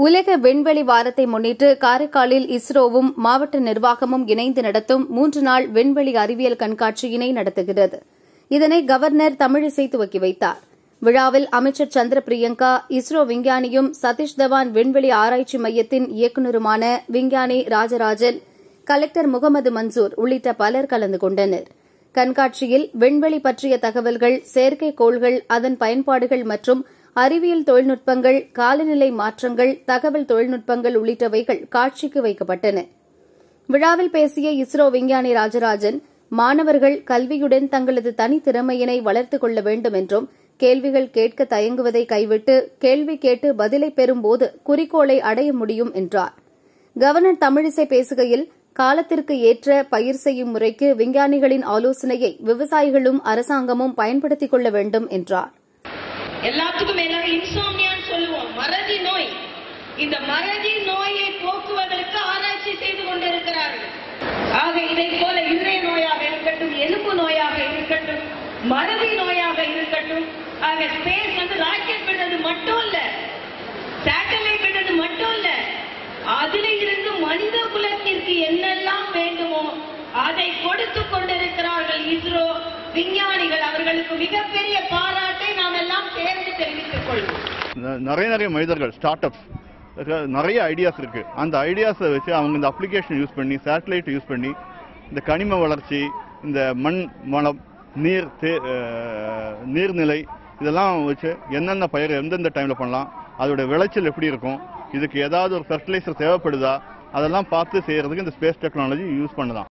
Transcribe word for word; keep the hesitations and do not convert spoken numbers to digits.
உலக விண்வெளி வாரத்தை முன்னிட்டு காரைக்காலில் இஸ்ரோவும் மாவட்ட நிர்வாகமும் இணைந்து நடத்தும் மூன்று நாள் விண்வெளி அறிவியல் கண்காட்சியினை நடத்துகிறது. இதனை கவர்னர் தமிழிசை துவக்கி வைத்தார். விழாவில் அமைச்சர் சந்திர பிரியங்கா, இஸ்ரோ விஞ்ஞானியும் சதீஷ் தவான் விண்வெளி ஆராய்ச்சி மையத்தின் இயக்குநருமான விஞ்ஞானி ராஜராஜன், கலெக்டர் முகமது மன்சூர் உள்ளிட்ட பலர் கலந்து கொண்டனர். கண்காட்சியில் விண்வெளி பற்றிய தகவல்கள், செயற்கைக்கோள்கள், அதன் பயன்பாடுகள் மற்றும் அறிவியல் தொழில்நுட்பங்கள், காலநிலை மாற்றங்கள், தகவல் தொழில்நுட்பங்கள் உள்ளிட்டவைகள் காட்சிக்கு வைக்கப்பட்டன. விழாவில் பேசிய இஸ்ரோ விஞ்ஞானி ராஜராஜன், மாணவர்கள் கல்வியுடன் தங்களது தனித்திறமையினை வளர்த்துக் கொள்ள வேண்டும் என்றும், கேள்விகள் கேட்க தயங்குவதை கைவிட்டு கேள்வி கேட்டு பதிலை பெறும்போது குறிக்கோளை அடைய முடியும் என்றார். கவர்னர் தமிழிசை பேசுகையில், காலத்திற்கு ஏற்ற பயிர் செய்யும் முறைக்கு விஞ்ஞானிகளின் ஆலோசனையை விவசாயிகளும் அரசாங்கமும் பயன்படுத்திக் கொள்ள வேண்டும் என்றார். எல்லாத்துக்கும் மேலாக இன்சோம்னியான்னு சொல்லுவோம், மறதி நோய். இந்த மறதி நோயை போக்குவதற்கு ஆராய்ச்சி செய்து கொண்டிருக்கிறார்கள். ஆக இதை போல இதய நோயாக இருக்கட்டும், எலும்பு நோயாக இருக்கட்டும், மறதி நோயாக இருக்கட்டும், ஆக ஸ்பேஸ் வந்து ராக்கெட் விடுறது மட்டும் இல்ல, சேட்டலைட் விடுறது மட்டும் இல்ல, அதுல இருந்து மனித குலத்திற்கு என்னெல்லாம் வேண்டுமோ அதை கொடுத்து கொண்டிருக்கிறார்கள் இஸ்ரோ விஞ்ஞானிகள். அவர்களுக்கு மிகப்பெரிய பாராட்டை நாம் எல்லாம் சேர்ந்து தெரிவித்துக் கொள்வோம். நிறைய நிறைய மனிதர்கள், ஸ்டார்ட் அப்ஸ், நிறைய ஐடியாஸ் இருக்கு. அந்த ஐடியாஸை வச்சு அவங்க இந்த அப்ளிகேஷன் யூஸ் பண்ணி, சேட்டலைட் யூஸ் பண்ணி, இந்த கனிம வளர்ச்சி, இந்த மண் வளம், நீர் நீர்நிலை, இதெல்லாம் வச்சு என்னென்ன பயிர் எந்தெந்த டைம்ல பண்ணலாம், அதோட விளைச்சல் எப்படி இருக்கும், இதுக்கு ஏதாவது ஒரு ஃபெர்டிலைசர் தேவைப்படுதா, அதெல்லாம் பார்த்து செய்யறதுக்கு இந்த ஸ்பேஸ் டெக்னாலஜி யூஸ் பண்ணலாம்.